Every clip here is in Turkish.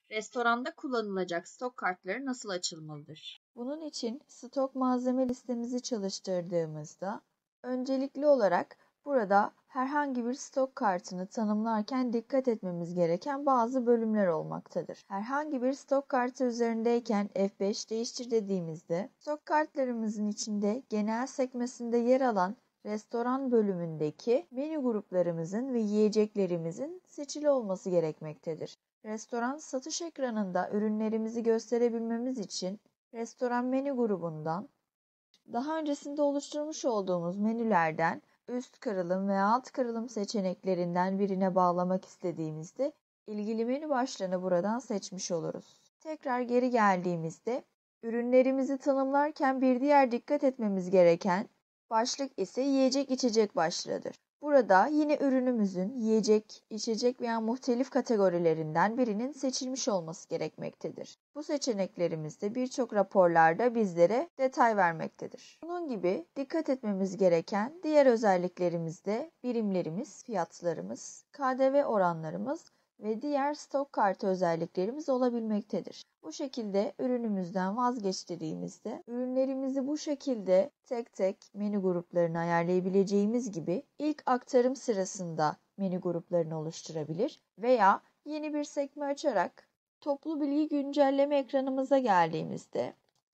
Restoranda kullanılacak stok kartları nasıl açılmalıdır? Bunun için stok malzeme listemizi çalıştırdığımızda öncelikli olarak burada herhangi bir stok kartını tanımlarken dikkat etmemiz gereken bazı bölümler olmaktadır. Herhangi bir stok kartı üzerindeyken F5 değiştir dediğimizde stok kartlarımızın içinde genel sekmesinde yer alan restoran bölümündeki menü gruplarımızın ve yiyeceklerimizin seçili olması gerekmektedir. Restoran satış ekranında ürünlerimizi gösterebilmemiz için restoran menü grubundan daha öncesinde oluşturmuş olduğumuz menülerden üst kırılım ve alt kırılım seçeneklerinden birine bağlamak istediğimizde ilgili menü başlığını buradan seçmiş oluruz. Tekrar geri geldiğimizde ürünlerimizi tanımlarken bir diğer dikkat etmemiz gereken başlık ise yiyecek içecek başlığıdır. Burada yine ürünümüzün yiyecek, içecek veya muhtelif kategorilerinden birinin seçilmiş olması gerekmektedir. Bu seçeneklerimizde birçok raporlarda bizlere detay vermektedir. Bunun gibi dikkat etmemiz gereken diğer özelliklerimiz de birimlerimiz, fiyatlarımız, KDV oranlarımız ve diğer stok kartı özelliklerimiz olabilmektedir. Bu şekilde ürünümüzden vazgeç dediğimizde ürünlerimizi bu şekilde tek tek menü gruplarını ayarlayabileceğimiz gibi ilk aktarım sırasında menü gruplarını oluşturabilir veya yeni bir sekme açarak toplu bilgi güncelleme ekranımıza geldiğimizde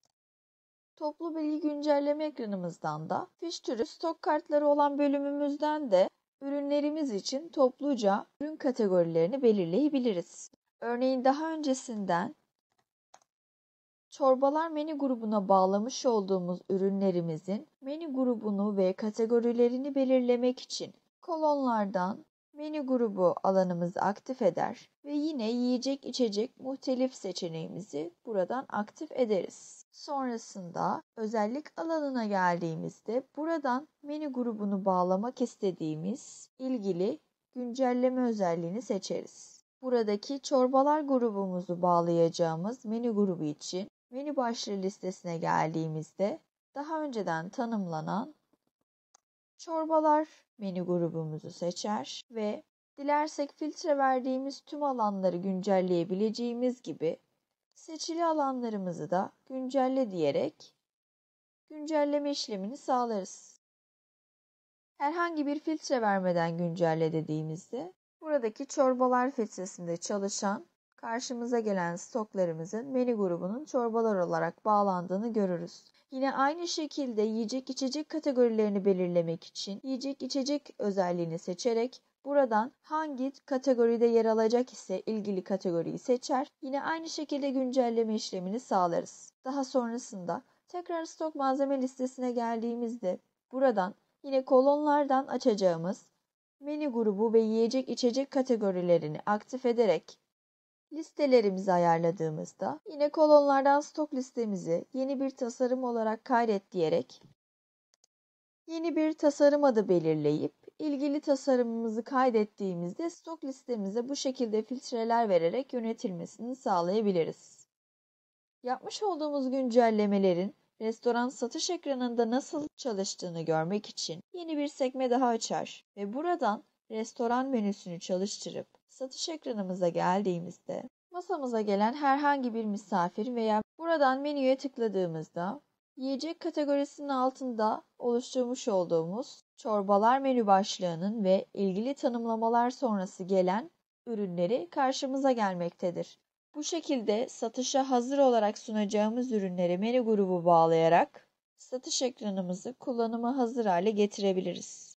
toplu bilgi güncelleme ekranımızdan da fiş türü stok kartları olan bölümümüzden de ürünlerimiz için topluca ürün kategorilerini belirleyebiliriz. Örneğin daha öncesinden çorbalar menü grubuna bağlamış olduğumuz ürünlerimizin menü grubunu ve kategorilerini belirlemek için kolonlardan menü grubu alanımızı aktif eder ve yine yiyecek içecek muhtelif seçeneğimizi buradan aktif ederiz. Sonrasında özellik alanına geldiğimizde buradan menü grubunu bağlamak istediğimiz ilgili güncelleme özelliğini seçeriz. Buradaki çorbalar grubumuzu bağlayacağımız menü grubu için menü başlığı listesine geldiğimizde daha önceden tanımlanan çorbalar menü grubumuzu seçer ve dilersek filtre verdiğimiz tüm alanları güncelleyebileceğimiz gibi seçili alanlarımızı da güncelle diyerek güncelleme işlemini sağlarız. Herhangi bir filtre vermeden güncelle dediğimizde buradaki çorbalar filtresinde çalışan karşımıza gelen stoklarımızın menü grubunun çorbalar olarak bağlandığını görürüz. Yine aynı şekilde yiyecek içecek kategorilerini belirlemek için yiyecek içecek özelliğini seçerek buradan hangi kategoride yer alacak ise ilgili kategoriyi seçer. Yine aynı şekilde güncelleme işlemini sağlarız. Daha sonrasında tekrar stok malzeme listesine geldiğimizde buradan yine kolonlardan açacağımız menü grubu ve yiyecek içecek kategorilerini aktif ederek listelerimizi ayarladığımızda yine kolonlardan stok listemizi yeni bir tasarım olarak kaydet diyerek yeni bir tasarım adı belirleyip ilgili tasarımımızı kaydettiğimizde stok listemize bu şekilde filtreler vererek yönetilmesini sağlayabiliriz. Yapmış olduğumuz güncellemelerin restoran satış ekranında nasıl çalıştığını görmek için yeni bir sekme daha açar ve buradan restoran menüsünü çalıştırıp satış ekranımıza geldiğimizde masamıza gelen herhangi bir misafir veya buradan menüye tıkladığımızda yiyecek kategorisinin altında oluşturmuş olduğumuz çorbalar menü başlığının ve ilgili tanımlamalar sonrası gelen ürünleri karşımıza gelmektedir. Bu şekilde satışa hazır olarak sunacağımız ürünleri menü grubu bağlayarak satış ekranımızı kullanıma hazır hale getirebiliriz.